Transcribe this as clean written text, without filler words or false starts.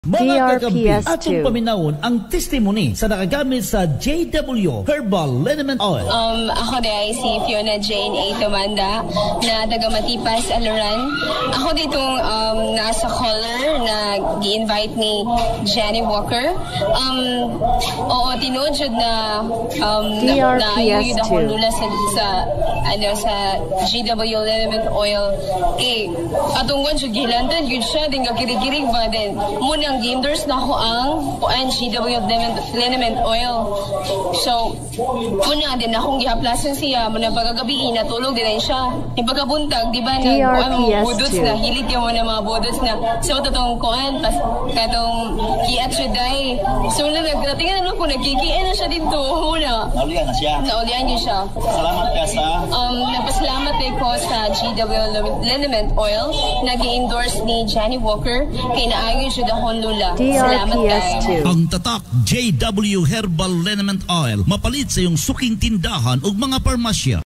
Mga kakampi, DRPS2. atong paminawon ang testimony sa nakagamit sa JW Herbal Liniment Oil. Ako ay si Fiona Jane A. Tomanda na taga Matipas, Aluran. Ako ditong nasa caller na gi-invite ni Jenny Walker. Oo, tinudjud na DRPS2. ako lula sa JW Liniment Oil. Atong jud gilantan yun siya, din kakirikirig ba din. Muna ang endorse na ako ang GW Liniment Oil. So, una din akong gihaplasan siya. Muna pagkagabi, natulog din siya. Yung pagkabuntag, di ba, budots na, hilig yung mga budots na. So, tatong kuhan, katong kiat siya dahi. So, tingnan na ko, nagkikiin na siya dito. Una. Naulian na siya. Naulian niyo siya. Salamat ka sa... Napasalamat ko sa GW Liniment Oil na gi-endorse ni Jenny Walker. Kay naayon siya dahon lula. Salamat kayo. Ang tatak JW Herbal Liniment Oil mapalit sa iyong suking tindahan ug mga parmasya.